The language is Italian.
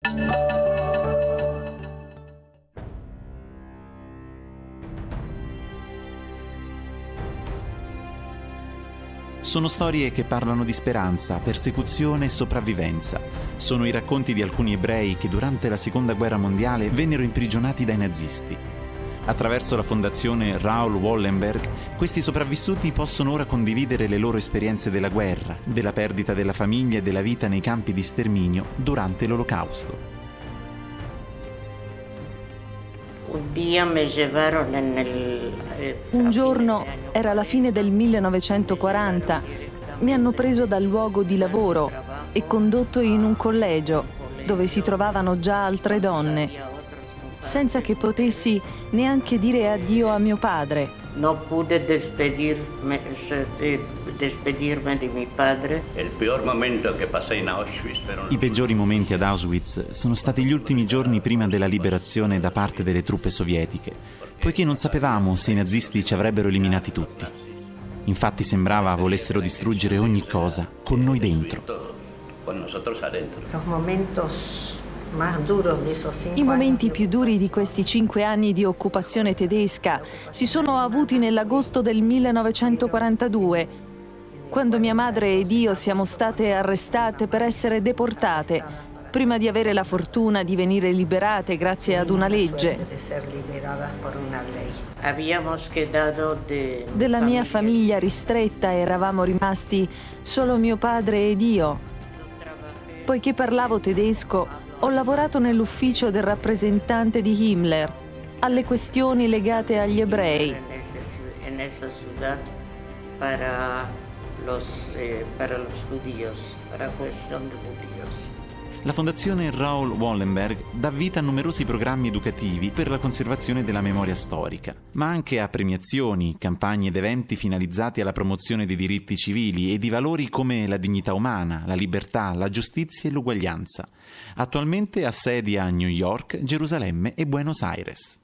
Sono storie che parlano di speranza, persecuzione e sopravvivenza. Sono i racconti di alcuni ebrei che durante la Seconda Guerra Mondiale vennero imprigionati dai nazisti. Attraverso la fondazione Raoul Wallenberg, questi sopravvissuti possono ora condividere le loro esperienze della guerra, della perdita della famiglia e della vita nei campi di sterminio durante l'Olocausto. Un giorno, era la fine del 1940, mi hanno preso dal luogo di lavoro e condotto in un collegio dove si trovavano già altre donne, senza che potessi neanche dire addio a mio padre. No pude despedirme di mio padre. I peggiori momenti ad Auschwitz sono stati gli ultimi giorni prima della liberazione da parte delle truppe sovietiche, poiché non sapevamo se i nazisti ci avrebbero eliminati tutti. Infatti sembrava volessero distruggere ogni cosa con noi dentro. I momenti più duri di questi 5 anni di occupazione tedesca si sono avuti nell'agosto del 1942, quando mia madre ed io siamo state arrestate per essere deportate, prima di avere la fortuna di venire liberate grazie ad una legge. Della mia famiglia ristretta eravamo rimasti solo mio padre ed io. Poiché parlavo tedesco, ho lavorato nell'ufficio del rappresentante di Himmler alle questioni legate agli ebrei. La fondazione Raoul Wallenberg dà vita a numerosi programmi educativi per la conservazione della memoria storica, ma anche a premiazioni, campagne ed eventi finalizzati alla promozione dei diritti civili e di valori come la dignità umana, la libertà, la giustizia e l'uguaglianza. Attualmente ha sedi a New York, Gerusalemme e Buenos Aires.